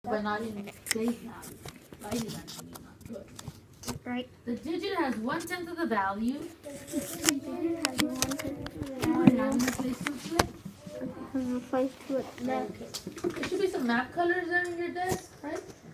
but not in place value. Value matching is not good. Right. The digit has 1/10 of the value. The digit has 1/10 of the And value. having a place to it. Has a place to it. Okay. There should be some map colors there in your desk, right?